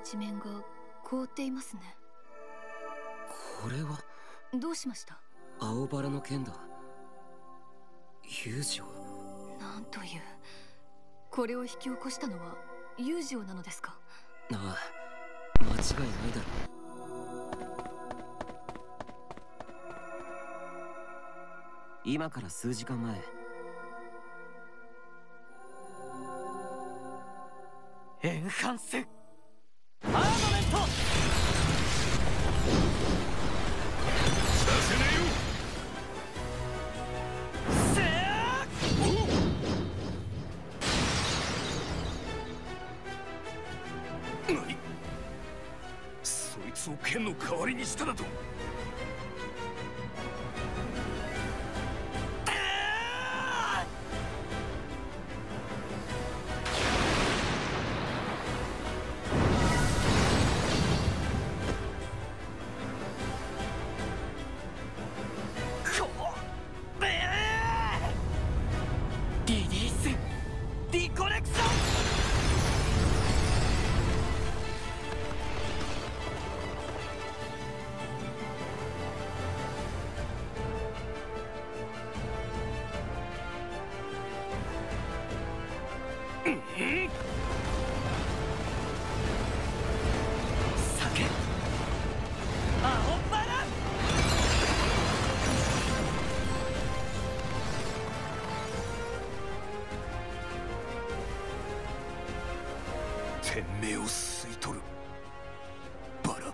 一面が凍っていますね。 これはどうしました？ 青バラの剣だ。友情。 なんという。これを引き起こしたのは友情なのですか？ ああ、間違いないだろう。今から数時間前、エンハンスパーマメント。 させねえよ。 せー。何？そいつを剣の代わりにしただと？ リリースリコレクション。酒青バラ。 天命を吸い取るバラ。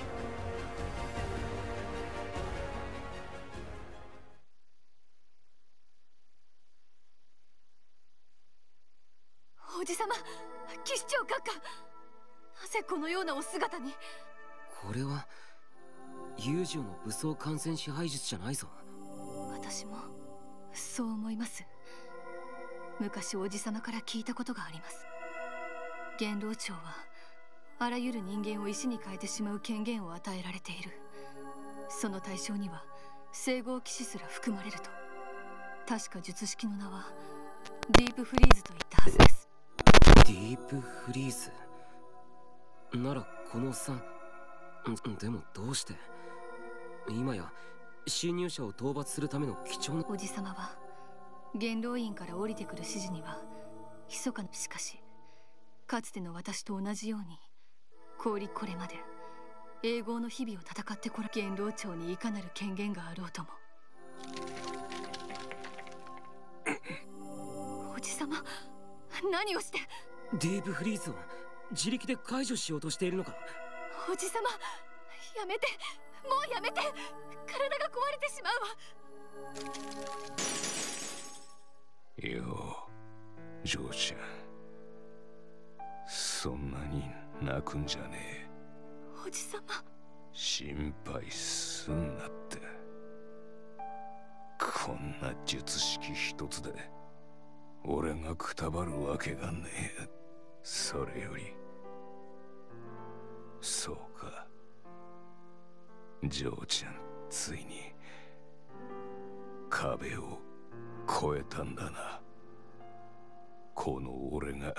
おじさま、騎士長閣下、なぜこのようなお姿に？ これは友情の武装感染支配術じゃないぞ。 私もそう思います。昔おじさまから聞いたことがあります。元老庁はあらゆる人間を石に変えてしまう権限を与えられている。その対象には聖号騎士すら含まれると。確か術式の名はディープフリーズと言ったはずです。 ディープフリーズならこのおっさん。でもどうして今や侵入者を討伐するための貴重な。 おじさまは元老院から降りてくる指示には密かな。しかしかつての私と同じようにこれまで永劫の日々を戦ってこら元老庁にいかなる権限があろうとも。おじさま、何をして。 ディープフリーズを自力で解除しようとしているのか？ おじさま、やめて、もうやめて。体が壊れてしまうわ。 よう、ジョーちゃん、そんなに泣くんじゃねえ。 おじさま、 心配すんなって。こんな術式一つで俺がくたばるわけがねえ。それより、そうか、ジョーちゃん、ついに壁を越えたんだな。この俺が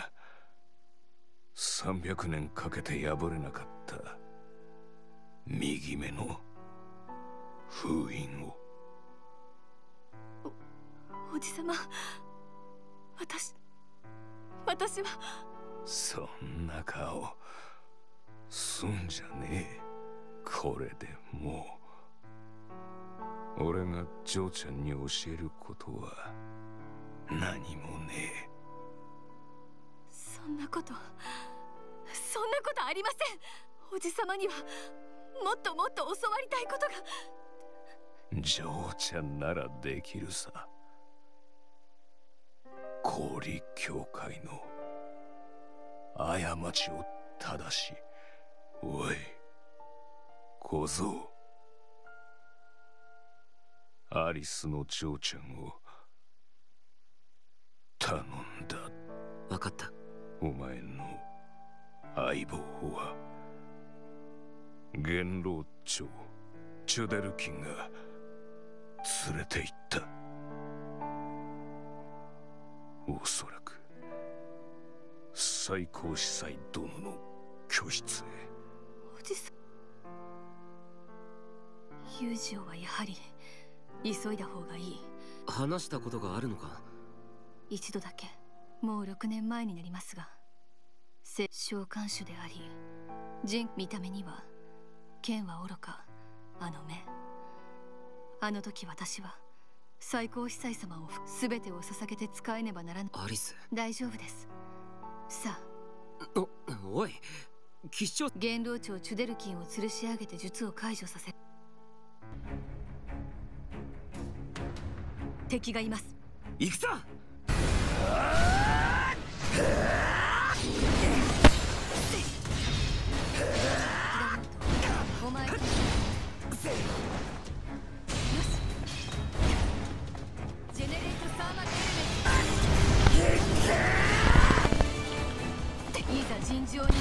300年かけて破れなかった右目の封印を。 おじさま、私は。 そんな顔すんじゃねえ。これでもう俺がジョーちゃんに教えることは何もねえ。 そんなことありません。おじさまにはもっともっと教わりたいことが。 ジョーちゃんならできるさ。氷教会の過ちを正し、おい小僧、アリスのジョーちゃんを頼んだ。 分かった。 お前の相棒は元老長チュデルキンが連れて行った。おそらく最高司祭殿の居室へ。 おじさん、ユージオはやはり急いだ方がいい。 話したことがあるのか？ 一度だけ、もう6年前になりますが、召喚種であり見た目には剣は愚か、あの目。あの時私は最高司祭様を全てを捧げて使えねばならぬ。 アリス、 大丈夫です。さあ、おい、騎士長。 元老長チュデルキンを吊るし上げて術を解除させ。敵がいます。 行くぞ。 お前よし、ジェネレートサーマルエレメント、いざ尋常に。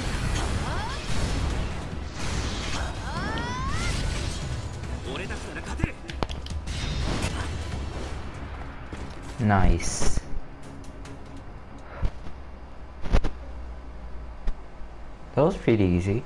俺たちなら勝てる。 Nice. That was pretty easy.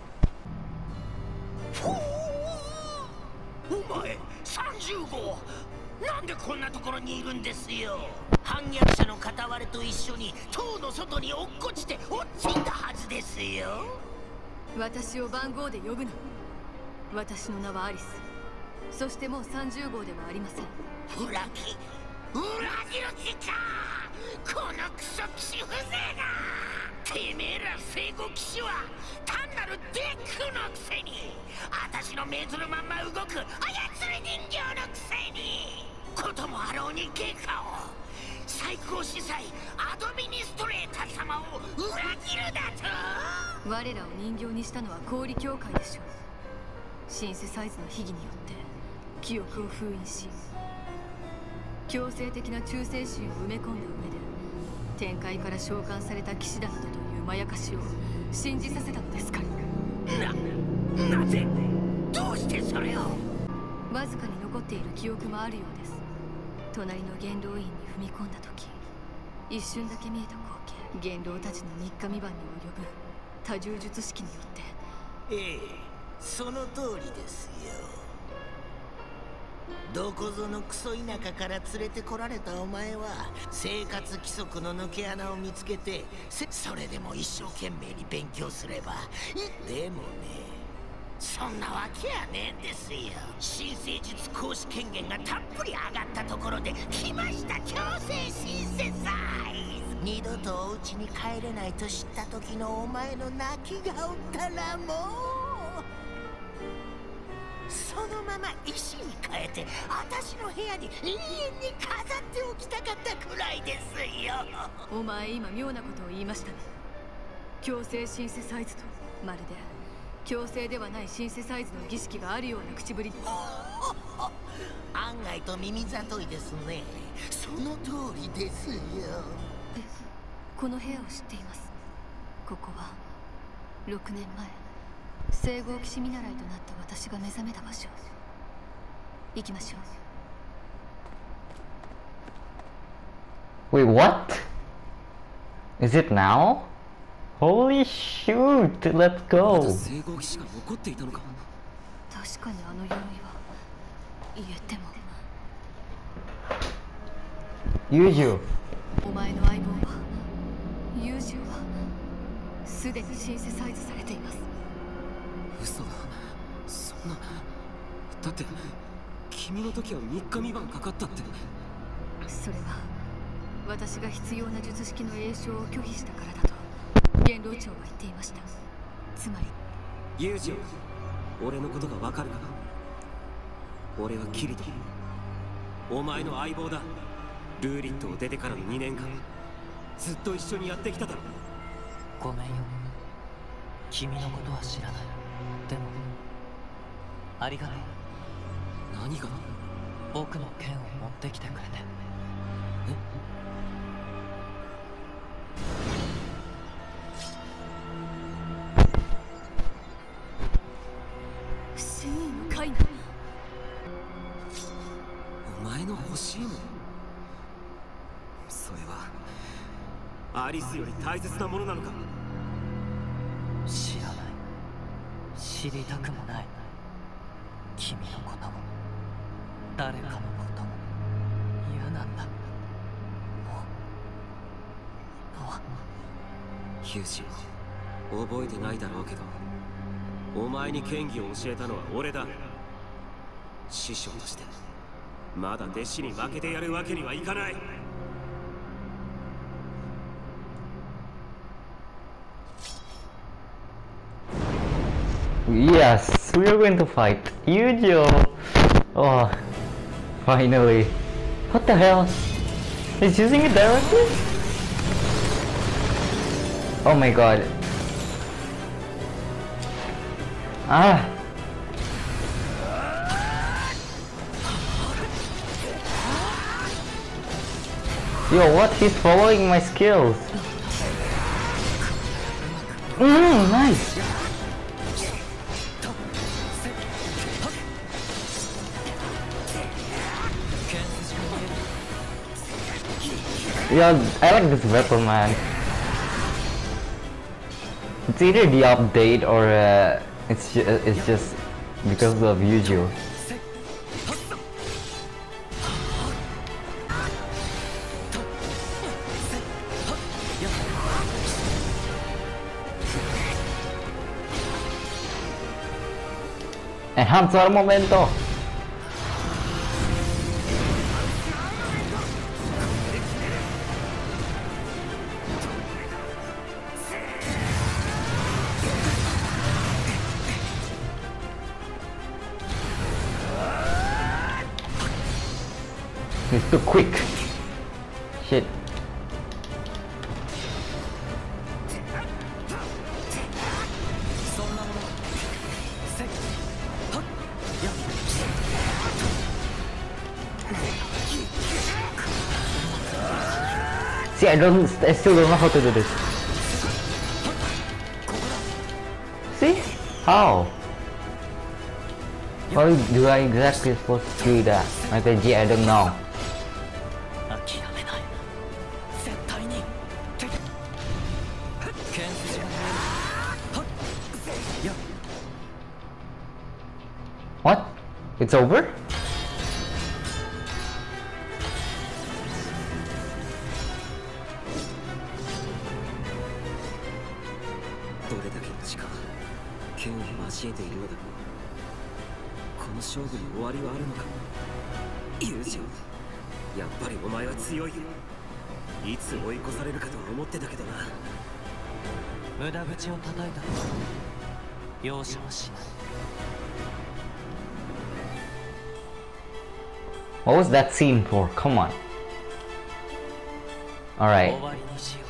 お前30号、なんでこんなところにいるんですよ。反逆者の片割れと一緒に塔の外に落っこちて落ちいたはずですよ。 私を番号で呼ぶな。私の名はアリス。そしてもう30号ではありません。 裏切る気か、このクソ騎士風情が。てめえら聖護騎士は単なるデックのくせに、私の命ずるまんま動く操り人形のくせに、こともあろうに外科を最高司祭アドミニストレーター様を裏切るだと。 我らを人形にしたのは氷教会でしょう。シンセサイズの秘技によって記憶を封印し、強制的な忠誠心を埋め込んだ上で天界から召喚された騎士だなどというまやかしを信じさせたのですから。 なぜ、どうしてそれを。 わずかに残っている記憶もあるようです。隣の元老院に踏み込んだ時、一瞬だけ見えた光景、元老たちの三日三晩に及ぶ多重術式によって。 ええ、その通りですよ。どこぞのクソ田舎から連れてこられたお前は生活規則の抜け穴を見つけて、それでも一生懸命に勉強すればでもね、そんなわけやねんですよ。新生術行使権限がたっぷり上がったところで来ました強制シンセサイズ。二度とお家に帰れないと知った時のお前の泣き顔ったらもう、そのまま石に変えて私の部屋に永遠に飾っておきたかったくらいですよ。 お前今妙なことを言いましたね。強制シンセサイズとまるで強制ではないシンセサイズの儀式があるような口ぶり。 案外と耳ざといですね。その通りですよ。 この部屋を知っています。ここは6年前聖号騎士見習いとなった私が目覚めた場所。行きましょ Wait, what? Is it now? Holy shoot! Let's まだ go! 聖号騎士が残っていたのか？ う。確かにあの鎧は、言えても Yuju! お前の相棒は、ユージュはすでにシンセサイズされています。 嘘だ。そんな。だって君の時は3日3晩かかったって。 それは私が必要な術式の詠唱を拒否したからだと元老長は言っていました。つまりユージオ、俺のことがわかるか？俺はキリト、お前の相棒だ。ルーリットを出てからの2年間ずっと一緒にやってきただろ。 ごめんよ、君のことは知らない。でもありがとう。 何が？ 僕の剣を持ってきてくれて。 真意の貝の。 お前の欲しいもの、それはアリスより大切なものなのか？ 知らない。 知りたくもない。君のことも誰かのことも嫌なんだ。もう今は。 ヒュージ、覚えてないだろうけど、お前に剣技を教えたのは俺だ。師匠としてまだ弟子に負けてやるわけにはいかない。 Yes, we are going to fight Yujo. Oh, finally. What the hell? He's using it directly? Oh my god. Ah. Yo, what? He's following my skills. Nice. Yeah, I like this weapon, man. It's either the update or it's just because of Yujo. Enhance our momento. He's too quick. Shit. See, I still don't know how to do this. See? How? How do I exactly supposed to do that? RPG, I don't know. What? It's over? どれだけの力、剣を交えているのだろう。この勝負に終わりはあるのか。友情、やっぱりお前は強いよ。いつ追い越されるかとは思ってたけどな。 無駄口を叩いたのは容赦はしない。 What was that scene for? Come on. Alright. 終わりにしよ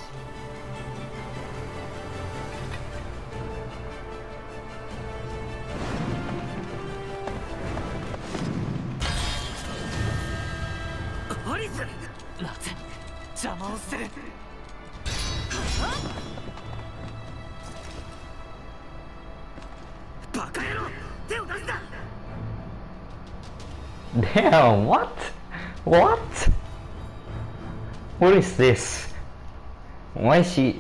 う。アリス！ なぜ邪魔をする。 バカ野郎！手を出すな！ Damn, what? What? What is this? Why is she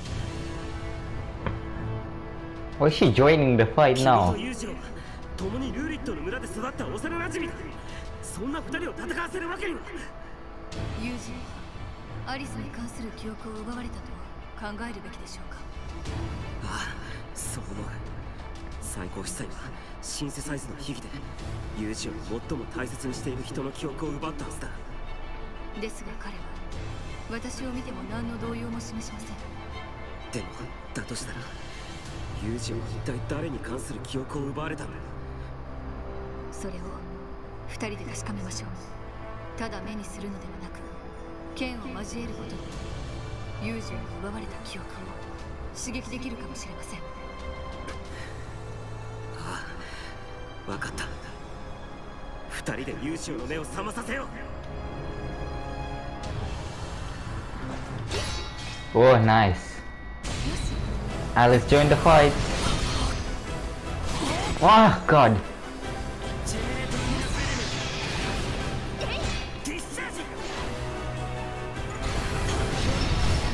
joining the fight now? 共にルーリットの村で育った幼馴染だ。そんな二人を戦わせるわけには。 友人はアリスに関する記憶を奪われたと考えるべきでしょうか。 ああ、そう思う。最高司祭はシンセサイズの秘技でユージを最も大切にしている人の記憶を奪ったはずだ。 ですが彼は私を見ても何の動揺も示しません。 でもだとしたらユージは一体誰に関する記憶を奪われたんだ。 それを二人で確かめましょう。ただ目にするのではなく剣を交えることでユージに奪われた記憶を刺激できるかもしれません。 ああ、分かった。二人でユージの目を覚まさせよう。 Oh, nice. Alice joined the fight. Oh, God.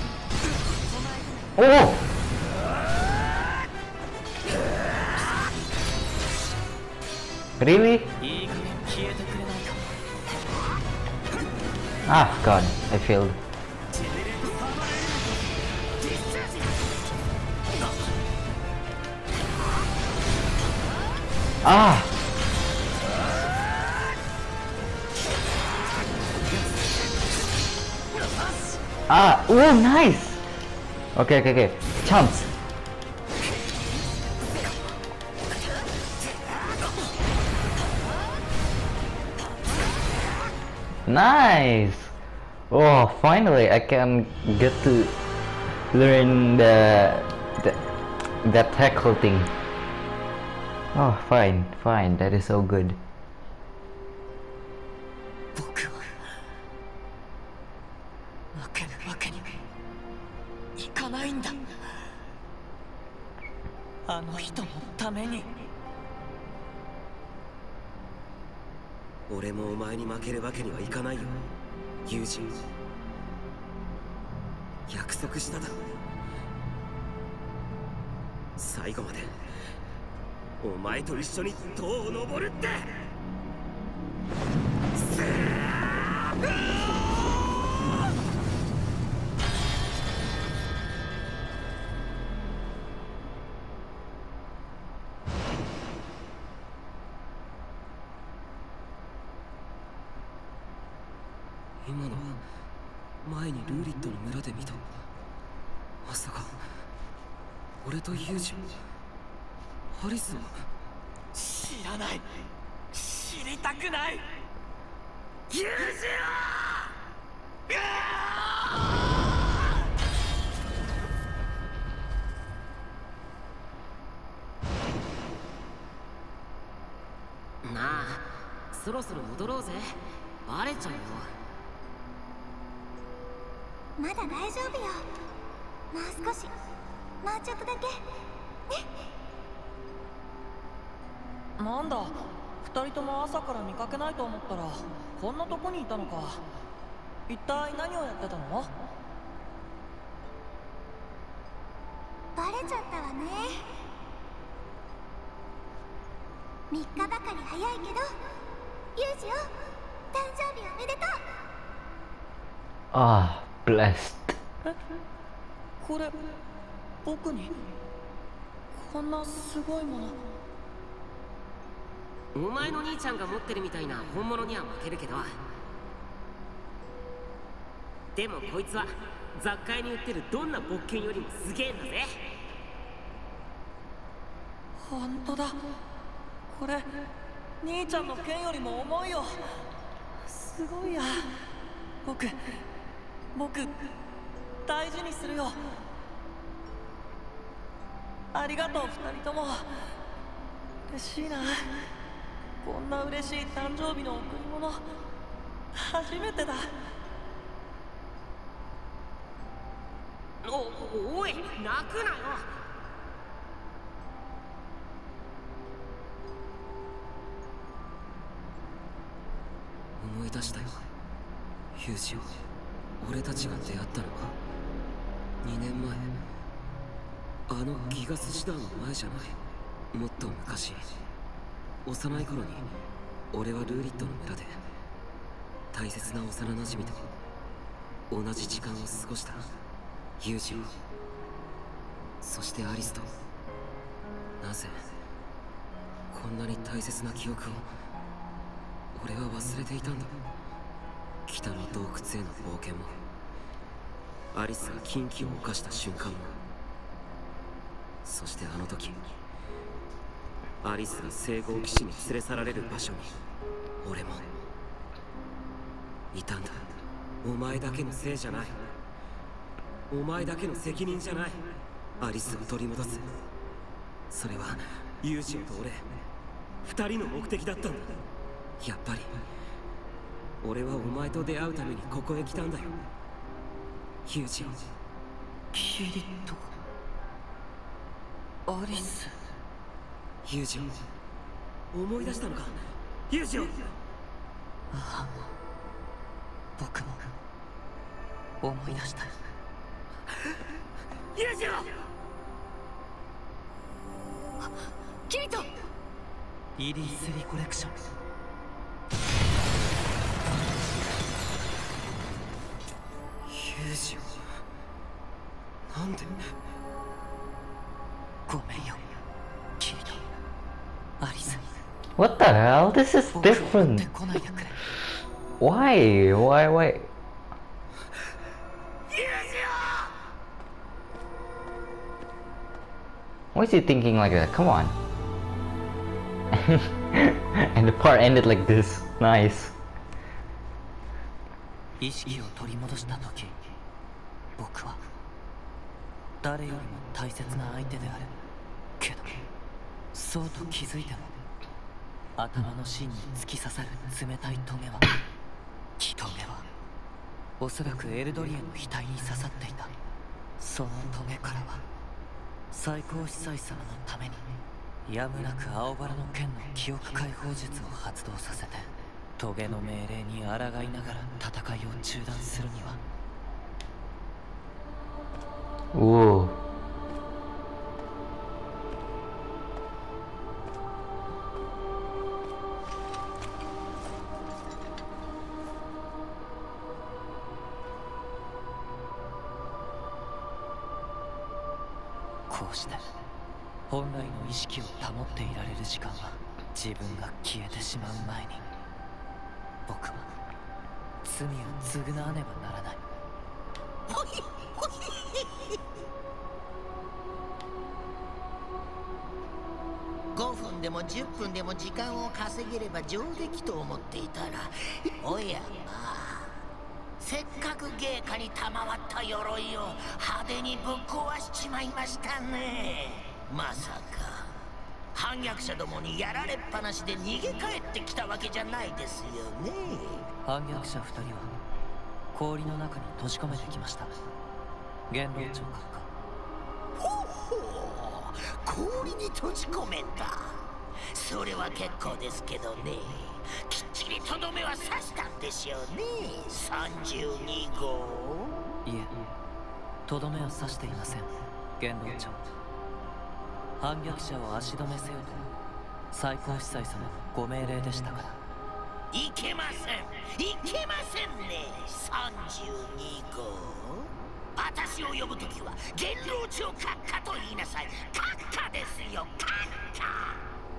Oh! Really? いい加減消えてくれないか。 Ah, God, I failed. Ah! Ah, oh, nice! Okay, okay, okay. Chance. Nice! Oh, finally I can get to learn that tackle thing. Oh, fine, fine. That is so good. 僕は負けるわけにいかないんだ。あの人のために。 俺もお前に負けるわけにはいかないよ、友人。約束しただろ。最後までお前と一緒に塔を登るって。今のは前にルーリットの村で見た。まさか俺とユージ、ハリスは。 知らない、知りたくない。 ユージなあ、そろそろ戻ろうぜ。バレちゃうよ。 まだ大丈夫よ。もう少し、もうちょっとだけね。 なんだ、二人とも朝から見かけないと思ったらこんなとこにいたのか。一体何をやってたの？ バレちゃったわね。3日ばかり早いけど、ユージよ、誕生日おめでとう。 Ah, blessed. え、これ僕にこんなすごいもの。 お前の兄ちゃんが持ってるみたいな本物には負けるけど、でもこいつは雑貨屋に売ってるどんな勃剣よりもすげえんだぜ。 本当だ、これ兄ちゃんの剣よりも重いよ。すごいや。僕大事にするよ。ありがとう二人とも。嬉しいな。こんな嬉しい誕生日の贈り物初めてだ。 おい、泣くなよ。 思い出したよ、ユージを。俺たちが出会ったのは2年前。あのギガスシダーの前じゃない。もっと昔、幼い頃に俺はルーリットの村で大切な幼なじみと同じ時間を過ごした。ユージを、そしてアリスと。なぜこんなに大切な記憶を俺は忘れていたんだ。北の洞窟への冒険も、アリスが禁忌を犯した瞬間も、そしてあの時アリスが聖号騎士に連れ去られる場所に俺もいたんだ。お前だけのせいじゃない。お前だけの責任じゃない。アリスを取り戻す、それはユージオと俺二人の目的だったんだ。やっぱり俺はお前と出会うためにここへ来たんだよ、ユージオ。 キリト、アリス。 ユージオ、思い出したのか、ユージオ。 ああ、僕も思い出した。 ユージオ。 キリト、 イリースリコレクション。ユージオ、なんで。ごめんよ、キリト、アリス。 What the hell? This is different. Why? Why? Why is he thinking like that? Come on. And the part ended like this. Nice. 意識を取り戻した時、僕は誰よりも大切な相手であるけど、そうと気づいても頭の芯に突き刺さる冷たいトゲは、トゲはおそらくエルドリエの額に刺さっていた。そのトゲからは最高司祭様のためにやむなく青バラの剣の記憶解放術を発動させて、トゲの命令に抗いながら戦いを中断するには。 おお。 こうして本来の意識を保っていられる時間は自分が消えてしまう前に、僕は罪を償わねばならない。 5分でも10分でも時間を稼げれば上出来と思っていたら、おやまあ、せっかく芸家に賜った鎧を派手にぶっ壊しちまいましたね。まさか反逆者どもにやられっぱなしで逃げ帰ってきたわけじゃないですよね。 反逆者2人は氷の中に閉じ込めてきました。元老長閣下。 ほうほう、氷に閉じ込めた。それは結構ですけどね、きっちりとどめは刺したんでしょうね、32号。 いえ、とどめは刺していません、元老長。反逆者を足止めせよと最高司祭様のご命令でしたから。 いけません、いけませんね、32号。私を呼ぶときは元老長閣下と言いなさい。閣下ですよ、閣下。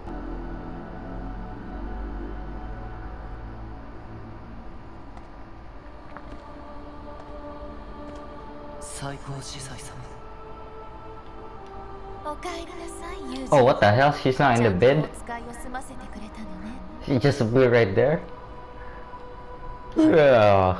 最高司祭様。 Oh, what the hell? She's not in the bed? She just appeared right there? Ugh.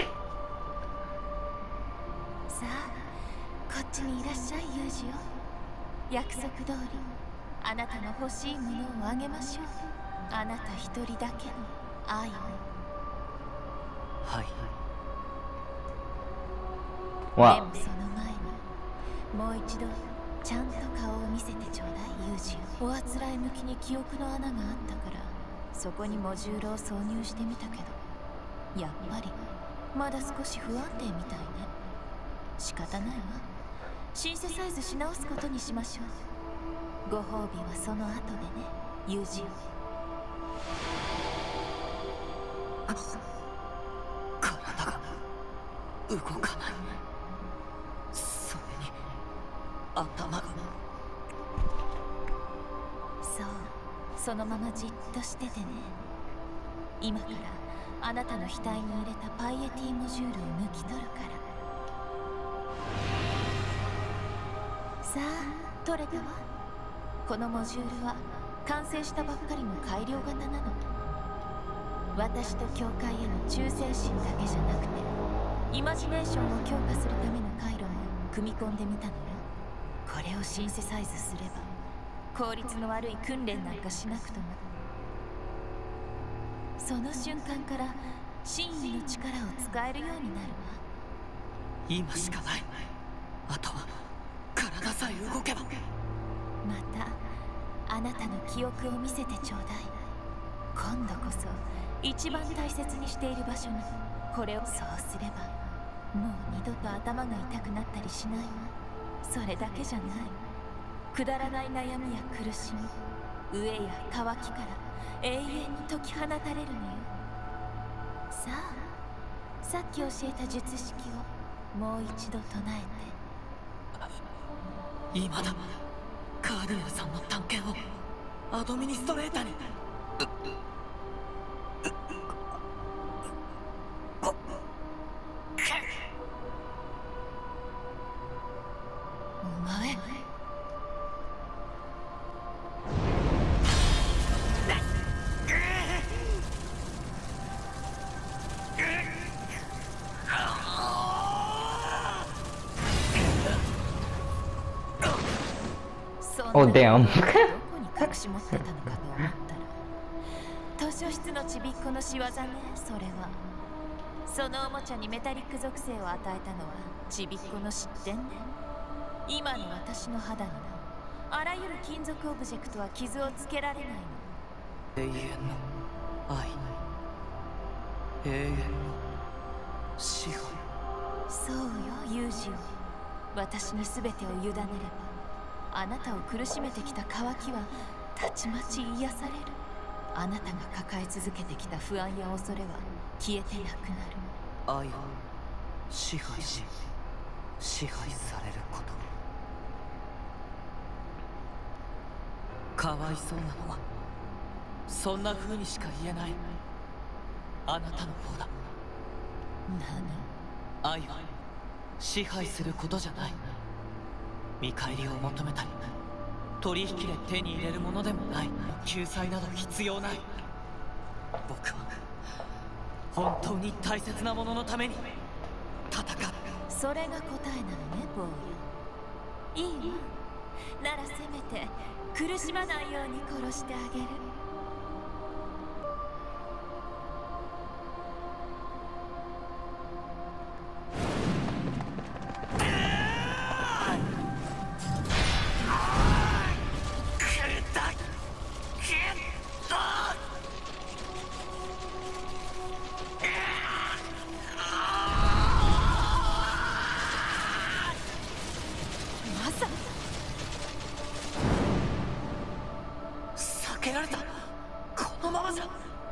さあ、こっちにいらっしゃい、ユージよ。約束通り、あなたの欲しいものをあげましょう。あなた一人だけの愛を。 はい。 でもその前に、もう一度ちゃんと顔を見せてちょうだい、ユージよ。おあつらい向きに記憶の穴があったから、そこにモジュールを挿入してみたけど、やっぱりまだ少し不安定みたいね。仕方ないわ。シンセサイズし直すことにしましょう。ご褒美はその後でね、ユージよ。 体が動かない。それに頭が。 そう、そのままじっとしててね。今からあなたの額に入れたパイエティモジュールを抜き取るから。さあ、取れたわ。このモジュールは完成したばっかりの改良型なの。私と教会への忠誠心だけじゃなくて、イマジネーションを強化するための回路も組み込んでみたのよ。これをシンセサイズすれば効率の悪い訓練なんかしなくとも、その瞬間から真意の力を使えるようになるわ。 今しかない。あとは体さえ動けば。 またあなたの記憶を見せてちょうだい。今度こそ一番大切にしている場所にこれを。そうすればもう二度と頭が痛くなったりしないわ。それだけじゃない。くだらない悩みや苦しみ、 飢えや渇きから永遠に解き放たれるのよ。さあ、さっき教えた術式をもう一度唱えて。今だ。カーディアルさんの探検をアドミニストレーターに。 お前 Oh damn. どこに隠し持ってたのかと思ったら図書室のちびっこの仕業ね。それはそのおもちゃにメタリック属性を与えたのはちびっこの失点ね。今の私の肌にはあらゆる金属オブジェクトは傷をつけられないの。 永遠の愛、永遠の支配。 そうよ、ユージよ。私に全てを委ねればあなたを苦しめてきた渇きはたちまち癒される。あなたが抱え続けてきた不安や恐れは消えてなくなる。 愛を支配し支配されること。かわいそうなのはそんな風にしか言えないあなたの方だ。 何？ 愛は支配することじゃない。見返りを求めたり取引で手に入れるものでもない。救済など必要ない。僕は本当に大切なもののために戦う。 それが答えなのね、坊や。いいわ。ならせめて苦しまないように殺してあげる。 避けられた。このままじゃ。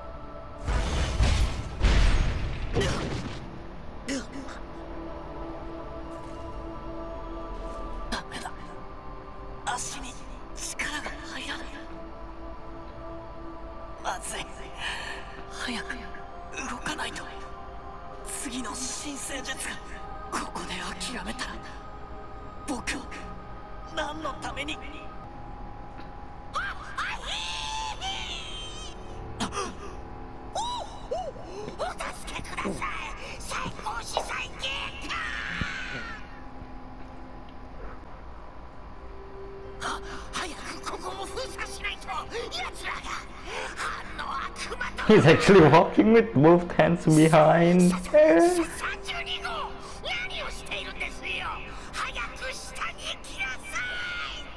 ダメだ。足に力が入らない。まずい。早く動かないと。次の新生術がここで諦めたら僕は何のために。 お助けください。最高司祭ゲータ。早くここも封鎖しないと奴らがあの悪魔と。 He's actually walking with both hands behind. 32号、何をしているんですよ。早く下に来なさい。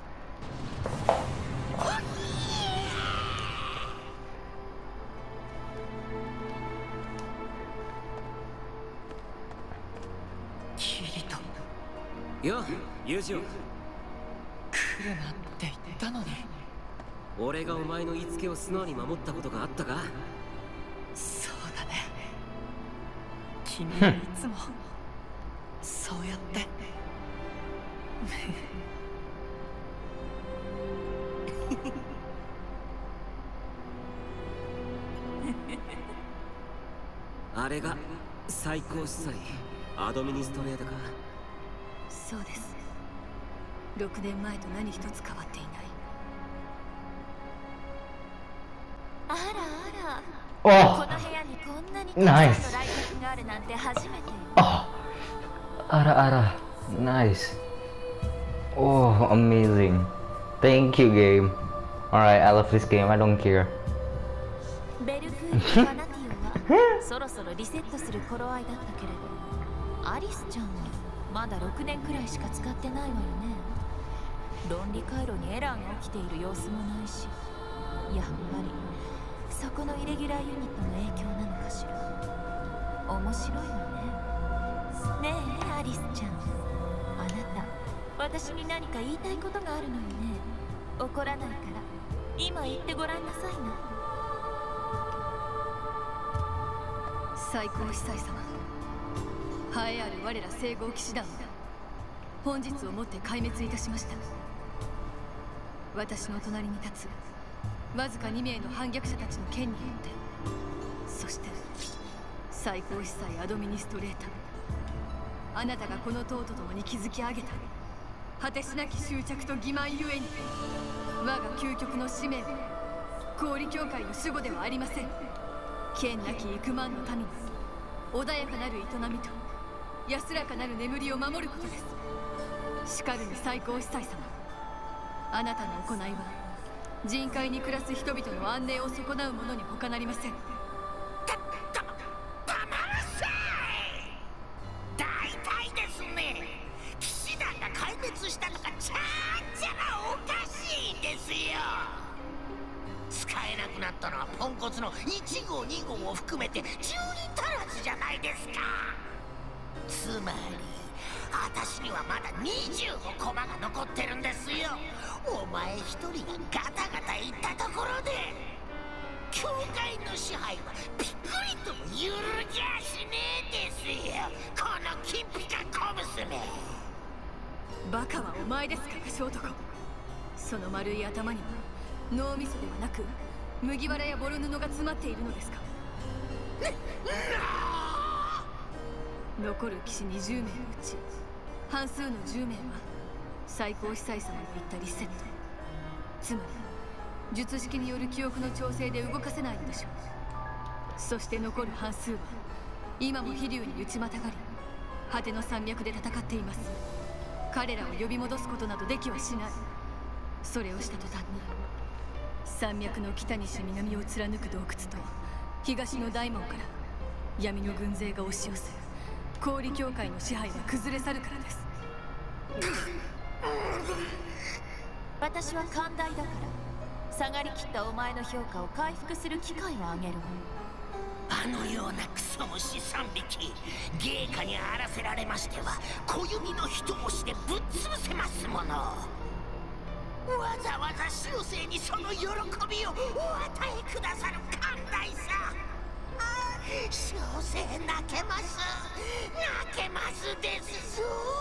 キリトよ、ユージオ。 来るなって言ったのに。 俺がお前の言いつけを素直に守ったことがあったか。 そうだね。君はいつもそうやってあれが最高司祭アドミニストレーターか。 そうです。6年前と何一つ変わっていない。 あらあら、 Oh, この部屋にこんなにたくさんの来客があるなんて初めてよ。 oh, ara. Nice. Oh, amazing. Thank you, game. Alright, I love this game. I don't care. ベルクール・ファナティオはそろそろリセットする頃合いだったけれど、アリスちゃんはまだ6年くらいしか使ってないわよね。論理回路にエラーが起きている様子もないし、やっぱりそこのイレギュラーユニットの影響なのかしら。面白いわね。ねえアリスちゃん、あなた私に何か言いたいことがあるのよね。怒らないから。 今言ってごらんなさいな。 最高司祭様、栄えある我ら聖号騎士団は本日をもって壊滅いたしました。私の隣に立つわずか2名の反逆者たちの剣によって、そして最高司祭アドミニストレーター、あなたがこの塔と共に築き上げた果てしなき執着と欺瞞ゆえに、我が究極の使命は氷教会の守護ではありません。剣なき幾万の民の穏やかなる営みと安らかなる眠りを守ることです。しかるに最高司祭様、あなたの行いは人海に暮らす人々の安寧を損なうものに他なりません。 黙らせい。大体ですね、騎士団が壊滅したのがちゃんちゃらおかしいんですよ。使えなくなったのはポンコツの1号2号を含めて10人足らずじゃないですか。つまり私にはまだ25コマが残ってるんですよ。お前一人がガタガタ言ったところで教会の支配はピクリとも揺るぎゃしねえですよ、この金ピカ小娘。 バカはお前ですか、小男。その丸い頭には脳みそではなく麦わらやボロ布が詰まっているのですか。残る騎士20名のうち半数の10名は最高司祭様の言ったリセット、つまり術式による記憶の調整で動かせないのでしょう。そして残る半数は今も飛竜に打ちまたがり果ての山脈で戦っています。彼らを呼び戻すことなどできはしない。それをした途端に山脈の北西南を貫く洞窟と東の大門から闇の軍勢が押し寄せ、氷教会の支配は崩れ去るからです。 私は寛大だから下がりきったお前の評価を回復する機会をあげるわ。 あのようなクソ虫3匹、芸家にあらせられましては小指の一押しでぶっ潰せますもの。わざわざ修正にその喜びをお与えくださる寛大さ。修正泣けます泣けますですぞ。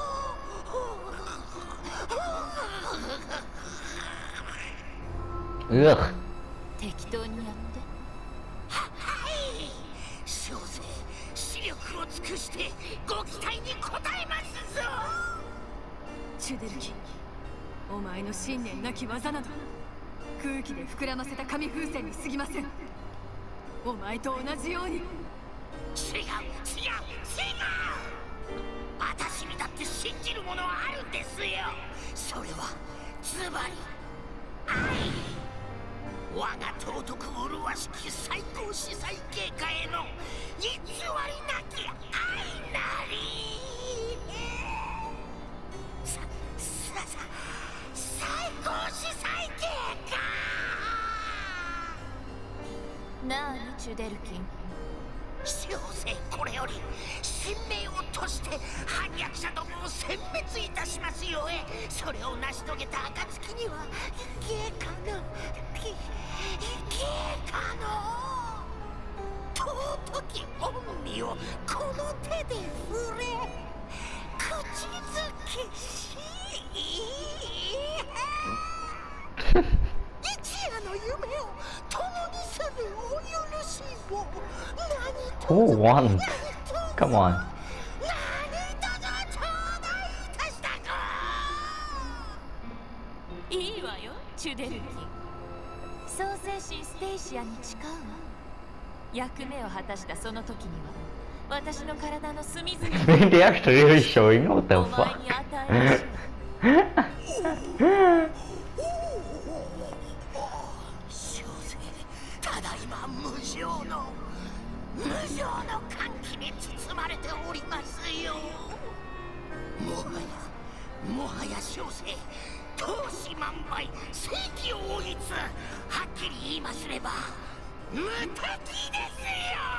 適当にやって。 はい、修正視力を尽くしてご期待に応えますぞ。 チュデルキン、お前の信念なき技など空気で膨らませた紙風船に過ぎません。お前と同じように。違う違う違う、 私にだって信じるものはあるんですよ。それはズバリ愛。我が尊く麗しき最高司祭芸家への偽りなき愛なり。最高司祭芸家。 なあにチュデルキン、 修正これより神明を賭して反逆者どもを殲滅いたしますよえ。それを成し遂げた暁には芸家の尊き恩義をこの手で触れ口づけし一夜の夢を共にするお許しを。 Who won? Come on. 何とぞ頂戴いたしたか。 いいわよチュデルキン。創世神ステイシアに誓うわ。役目を果たしたその時には私の体の隅々 They actually really showing what the お前 fuck. に与えましょう。 修正、ただいま無常の歓喜に包まれておりますよ。もはや修正、闘志満売、正義を追いつ、はっきり言いますれば無敵ですよ。